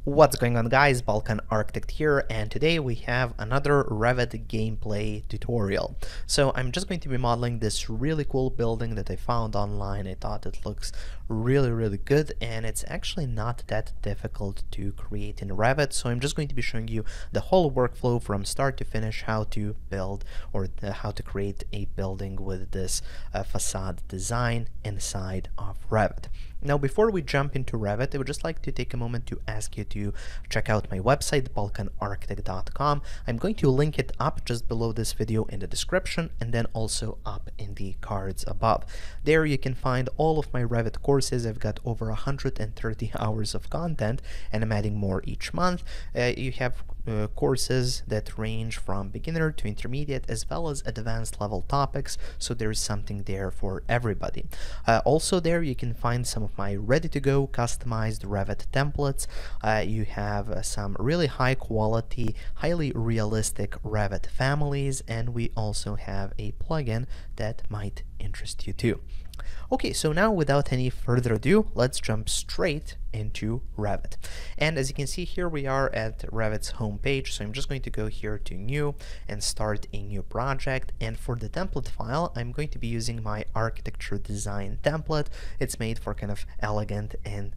What's going on, guys? Balkan Architect here, and today we have another Revit gameplay tutorial. So I'm just going to be modeling this really cool building that I found online. I thought it looks really good, and it's actually not that difficult to create in Revit. So I'm just going to be showing you the whole workflow from start to finish, how to build or how to create a building with this facade design inside of Revit. Now, before we jump into Revit, I would just like to take a moment to ask you to check out my website, balkanarchitect.com. I'm going to link it up just below this video in the description, and then also up in the cards above. There you can find all of my Revit courses. I've got over 130 hours of content, and I'm adding more each month. You have courses that range from beginner to intermediate, as well as advanced level topics, so there's something there for everybody. Also there you can find some of my ready-to-go customized Revit templates. You have some really high quality, highly realistic Revit families, and we also have a plugin that might interest you too. Okay, so now without any further ado, let's jump straight into Revit. And as you can see here, we are at Revit's homepage. So I'm just going to go here to new and start a new project. And for the template file, I'm going to be using my architecture design template. It's made for kind of elegant and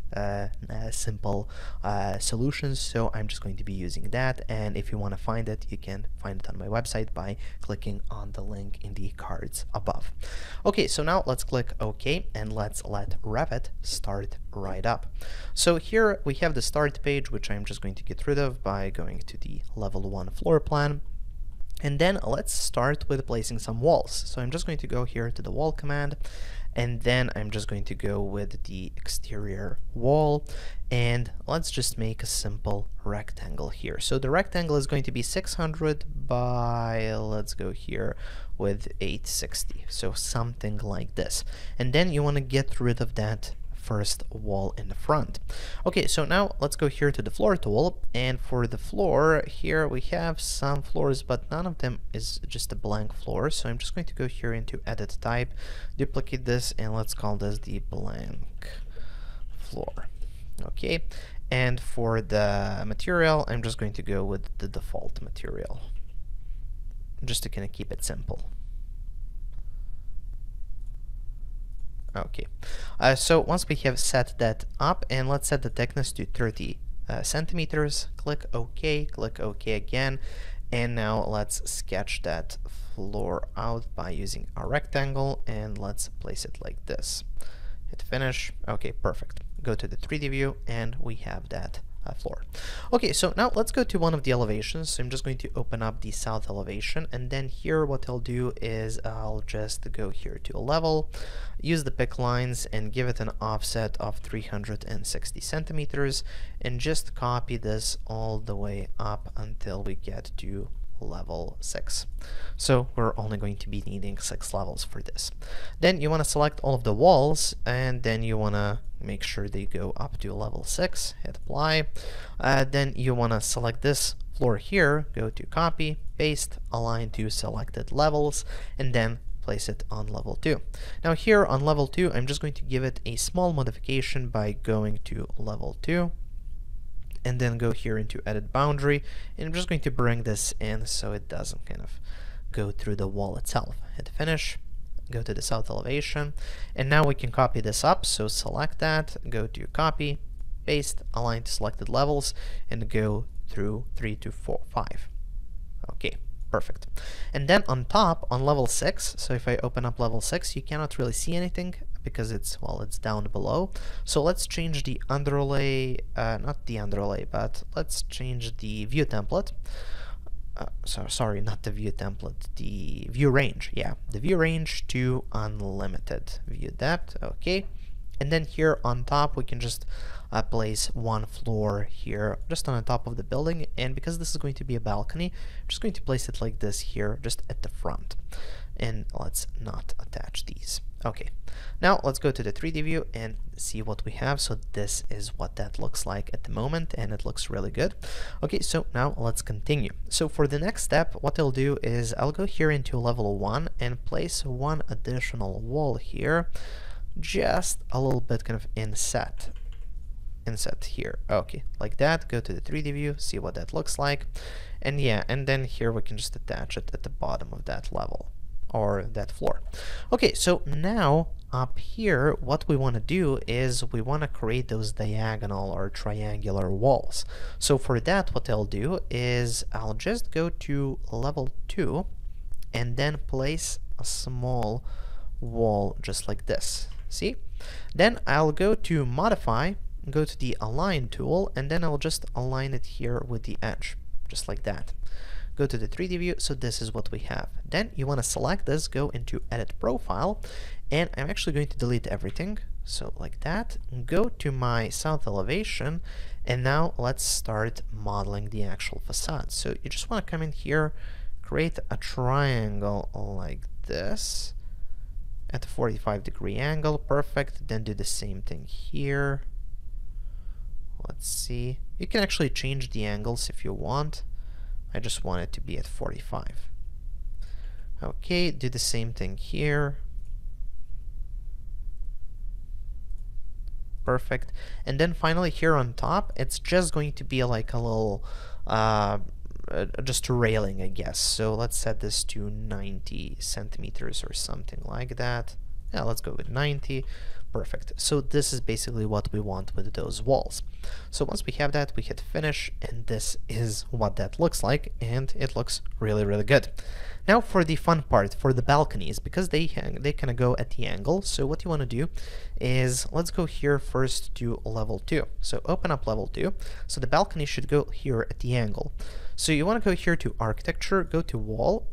simple solutions. So I'm just going to be using that. And if you want to find it, you can find it on my website by clicking on the link in the cards above. Okay, so now let's click OK, and let's let Revit start right up. So here we have the start page, which I'm just going to get rid of by going to the level 1 floor plan. And then let's start with placing some walls. So I'm just going to go here to the wall command, and then I'm just going to go with the exterior wall, and let's just make a simple rectangle here. So the rectangle is going to be 600 by, let's go here with 860, so something like this. And then you want to get rid of that first wall in the front. Okay, so now let's go here to the floor tool, and for the floor here we have some floors, but none of them is just a blank floor. So I'm just going to go here into edit type, duplicate this, and let's call this the blank floor. Okay, and for the material, I'm just going to go with the default material, just to kind of keep it simple. Okay, so once we have set that up, and let's set the thickness to 30 centimeters, click OK again, and now let's sketch that floor out by using a rectangle, and let's place it like this. Hit finish. Okay, perfect. Go to the 3D view, and we have that floor. Okay, so now let's go to one of the elevations. So I'm just going to open up the south elevation, and then here what I'll do is I'll just go here to a level, use the pick lines, and give it an offset of 360 centimeters, and just copy this all the way up until we get to level 6. So we're only going to be needing 6 levels for this. Then you want to select all of the walls, and then you want to make sure they go up to level 6, hit apply. Then you want to select this floor here, go to copy, paste, align to selected levels, and then place it on level 2. Now here on level 2, I'm just going to give it a small modification by going to level 2, and then go here into edit boundary, and I'm just going to bring this in so it doesn't kind of go through the wall itself. Hit finish, go to the south elevation, and now we can copy this up. So select that, go to copy, paste, align to selected levels, and go through 3 to 4, 5. Okay, perfect. And then on top, on level 6, so if I open up level 6, you cannot really see anything because it's, well, it's down below. So let's change the underlay, not the underlay, but let's change the view template. Sorry, not the view template, the view range. Yeah, the view range to unlimited view depth. Okay, and then here on top we can just place one floor here just on the top of the building, and because this is going to be a balcony, I'm just going to place it like this here just at the front, and let's not attach these. Okay, now let's go to the 3D view and see what we have. So this is what that looks like at the moment, and it looks really good. Okay, so now let's continue. So for the next step, what I'll do is I'll go here into level 1 and place one additional wall here, just a little bit kind of inset. inset here. Okay, like that. Go to the 3D view, see what that looks like. And yeah, and then here we can just attach it at the bottom of that level or that floor. Okay, so now up here, what we want to do is we want to create those diagonal or triangular walls. So for that, what I'll do is I'll just go to level 2 and then place a small wall just like this. See? Then I'll go to modify, go to the align tool, and then I'll just align it here with the edge, just like that. Go to the 3D view, so this is what we have. Then you want to select this, go into edit profile, and I'm actually going to delete everything, so like that. Go to my south elevation, and now let's start modeling the actual facade. So you just want to come in here, create a triangle like this at a 45-degree angle. Perfect. Then do the same thing here. Let's see. You can actually change the angles if you want. I just want it to be at 45. Okay, do the same thing here. Perfect. And then finally here on top, it's just going to be like a little just a railing, I guess. So let's set this to 90 centimeters or something like that. Yeah, let's go with 90. Perfect. So this is basically what we want with those walls. So once we have that, we hit finish, and this is what that looks like, and it looks really, really good. Now for the fun part, for the balconies, because they kind of go at the angle. So what you want to do is, let's go here first to level 2. So open up level 2. So the balcony should go here at the angle. So you want to go here to architecture, go to wall,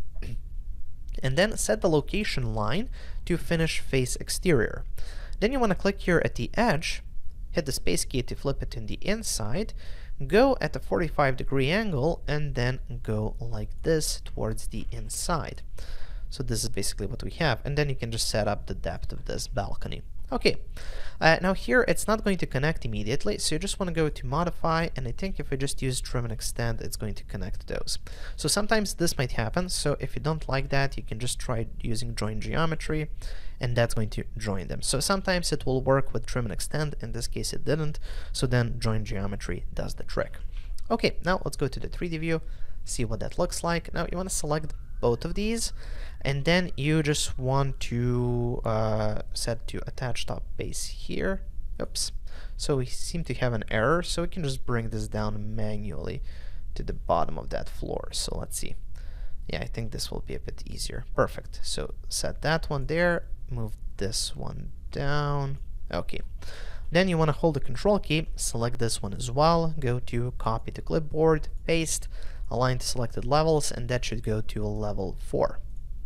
and then set the location line to finish face exterior. Then you want to click here at the edge, hit the space key to flip it in the inside, go at a 45-degree angle, and then go like this towards the inside. So this is basically what we have, and then you can just set up the depth of this balcony. Okay, now here it's not going to connect immediately, so you just want to go to modify, and I think if I just use trim and extend, it's going to connect those. So sometimes this might happen, so if you don't like that, you can just try using join geometry, and that's going to join them. So sometimes it will work with trim and extend. In this case it didn't, so then join geometry does the trick. Okay, now let's go to the 3D view, see what that looks like. Now you want to select both of these, and then you just want to set to attach top base here. Oops. So we seem to have an error, so we can just bring this down manually to the bottom of that floor. So let's see. Yeah, I think this will be a bit easier. Perfect. So set that one there, move this one down. Okay. Then you want to hold the control key, select this one as well, go to copy to clipboard, paste, align to selected levels, and that should go to level 4.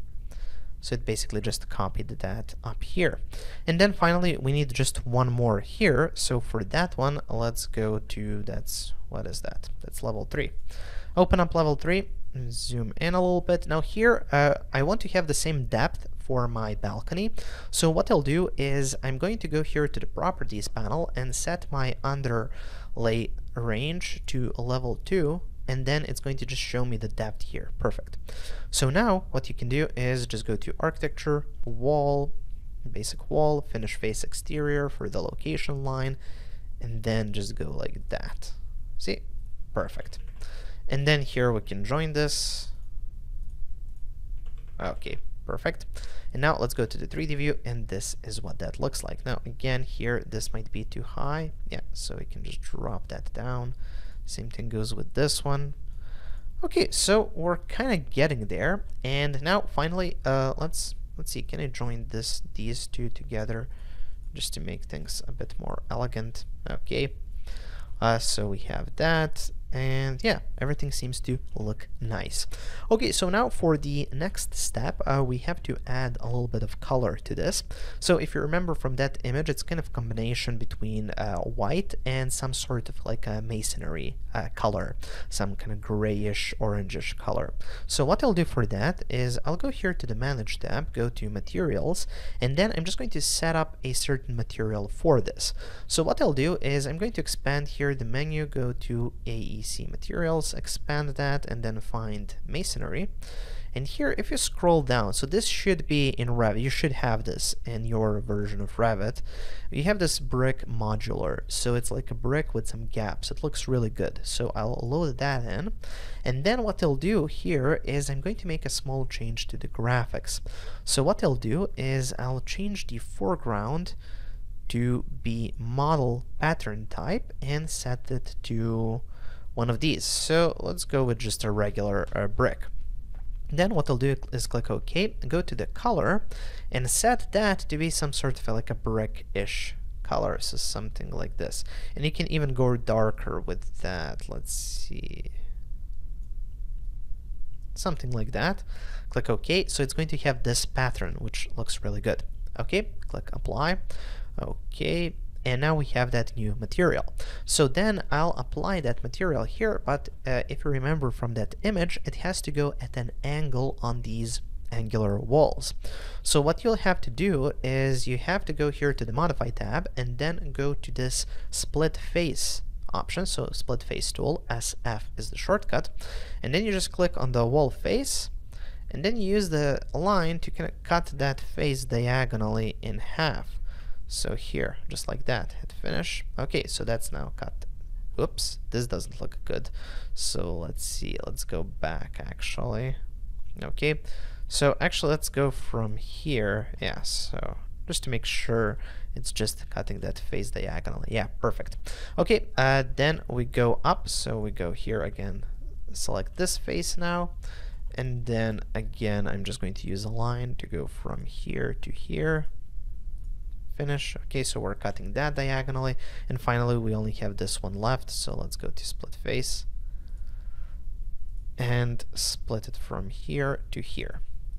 So it basically just copied that up here. And then finally we need just one more here. So for that one, let's go to, what is that? That's level 3. Open up level 3, zoom in a little bit. Now here I want to have the same depth for my balcony. So what I'll do is I'm going to go here to the properties panel and set my underlay range to level 2, and then it's going to just show me the depth here. Perfect. So now what you can do is just go to architecture, wall, basic wall, finish face exterior for the location line, and then just go like that. See? Perfect. And then here we can join this. Okay, perfect. And now let's go to the 3D view, and this is what that looks like. Now again, here this might be too high. Yeah, so we can just drop that down. Same thing goes with this one. Okay, so we're kind of getting there. And now finally, let's see, can I join these two together just to make things a bit more elegant? Okay. So we have that, and yeah, everything seems to look nice. Okay, so now for the next step, we have to add a little bit of color to this. So if you remember from that image, it's kind of a combination between white and some sort of like a masonry color, some kind of grayish, orangish color. So what I'll do for that is I'll go here to the Manage tab, go to Materials, and then I'm just going to set up a certain material for this. So what I'll do is I'm going to expand here the menu, go to AEC Materials, expand that, and then find Masonry. And here, if you scroll down, so this should be in Revit, you should have this in your version of Revit. You have this brick modular, so it's like a brick with some gaps. It looks really good. So I'll load that in. And then what I'll do here is I'm going to make a small change to the graphics. So what I'll do is I'll change the foreground to be model pattern type and set it to one of these. So let's go with just a regular brick. Then what I'll do is click OK, go to the color, and set that to be some sort of like a brick-ish color, so something like this. And you can even go darker with that. Let's see. Something like that. Click OK, so it's going to have this pattern, which looks really good. OK, click Apply. OK, and now we have that new material. So then I'll apply that material here, but if you remember from that image, it has to go at an angle on these angular walls. So what you'll have to do is you have to go here to the Modify tab and then go to this Split Face option. So Split Face tool, SF is the shortcut, and then you just click on the wall face, and then you use the line to kind of cut that face diagonally in half. So here, just like that, hit finish. Okay, so that's now cut. Oops, this doesn't look good. So let's see, let's go back actually. Okay, so actually let's go from here. Yeah, so just to make sure it's just cutting that face diagonally. Yeah, perfect. Okay, then we go up. So we go here again, select this face now. And then again, I'm just going to use a line to go from here to here. Finish. Okay, so we're cutting that diagonally, and finally we only have this one left, so let's go to Split Face and split it from here to here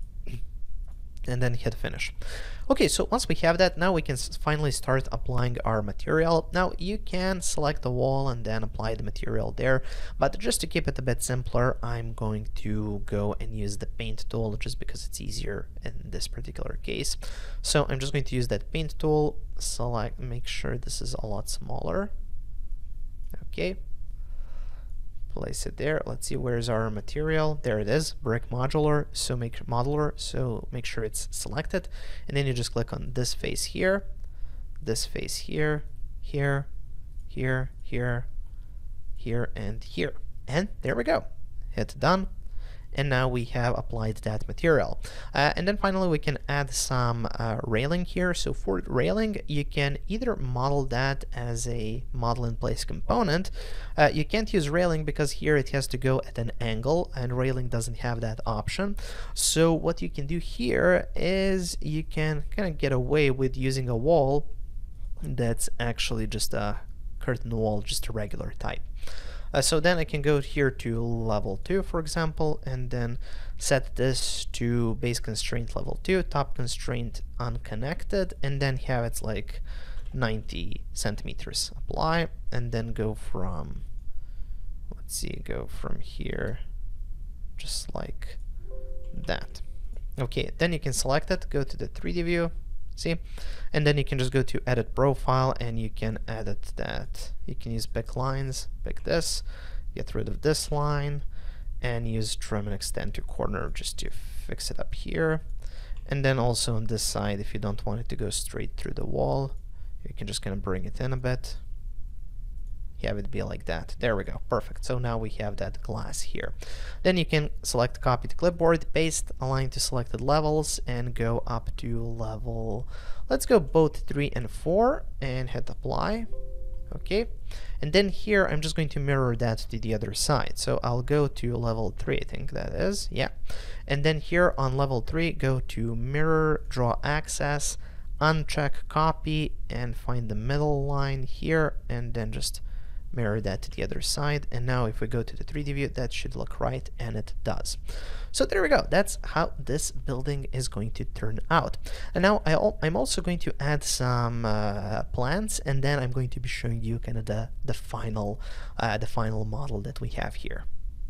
and then hit finish. Okay, so once we have that, now we can finally start applying our material. Now you can select the wall and then apply the material there, but just to keep it a bit simpler, I'm going to go and use the paint tool just because it's easier in this particular case. So I'm just going to use that paint tool, select, make sure this is a lot smaller. Okay, place it there. Let's see, where's our material? There it is, brick modular. So make sure it's selected, and then you just click on this face here, this face here, here, here, here, here, and here, and there we go. Hit done. And now we have applied that material. And then finally we can add some railing here. So for railing, you can either model that as a model in place component. You can't use railing because here it has to go at an angle, and railing doesn't have that option. So what you can do here is you can kind of get away with using a wall that's actually just a curtain wall, just a regular type. So then I can go here to level 2, for example, and then set this to base constraint level 2, top constraint unconnected, and then have it's like 90 centimeters. Apply, and then go from, let's see, go from here, just like that. Okay, then you can select it, go to the 3D view, see, and then you can just go to edit profile and you can edit that. You can use pick lines, pick this, get rid of this line, and use trim and extend to corner just to fix it up here. And then also on this side, if you don't want it to go straight through the wall, you can just kind of bring it in a bit, have it be like that. There we go, perfect. So now we have that glass here. Then you can select copy to clipboard, paste, align to selected levels, and go up to level, let's go both 3 and 4, and hit apply. Okay, and then here I'm just going to mirror that to the other side. So I'll go to level 3, I think that is, yeah. And then here on level 3, go to mirror, draw access, uncheck copy, and find the middle line here, and then just mirror that to the other side. And now if we go to the 3D view, that should look right, and it does. So there we go, that's how this building is going to turn out. And now I'm also going to add some plans, and then I'm going to be showing you kind of the final model that we have here.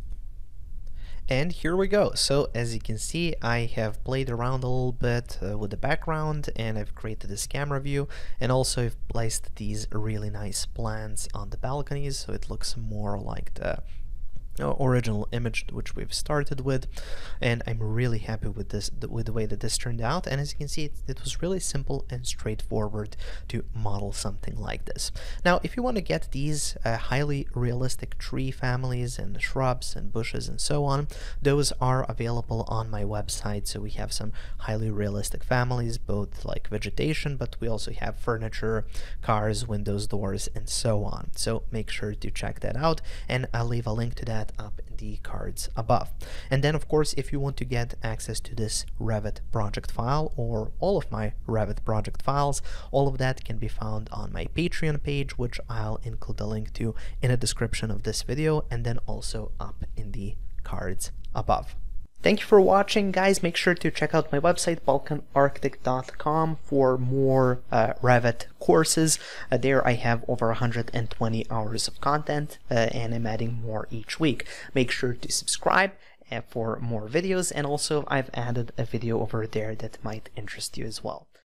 And here we go. So as you can see, I have played around a little bit with the background, and I've created this camera view, and also I've placed these really nice plants on the balconies, so it looks more like the original image which we've started with, and I'm really happy with this, with the way that this turned out. And as you can see, it was really simple and straightforward to model something like this. Now if you want to get these highly realistic tree families and shrubs and bushes and so on, those are available on my website. So we have some highly realistic families, both like vegetation, but we also have furniture, cars, windows, doors, and so on. So make sure to check that out, and I'll leave a link to that up in the cards above. And then of course, if you want to get access to this Revit project file or all of my Revit project files, all of that can be found on my Patreon page, which I'll include the link to in the description of this video, and then also up in the cards above. Thank you for watching, guys. Make sure to check out my website, balkanarchitect.com, for more Revit courses. There I have over 120 hours of content, and I'm adding more each week. Make sure to subscribe for more videos, and also I've added a video over there that might interest you as well.